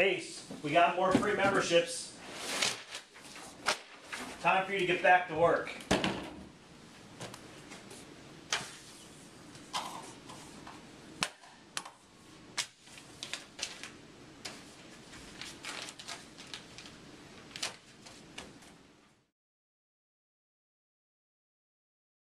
Ace, we got more free memberships. Time for you to get back to work.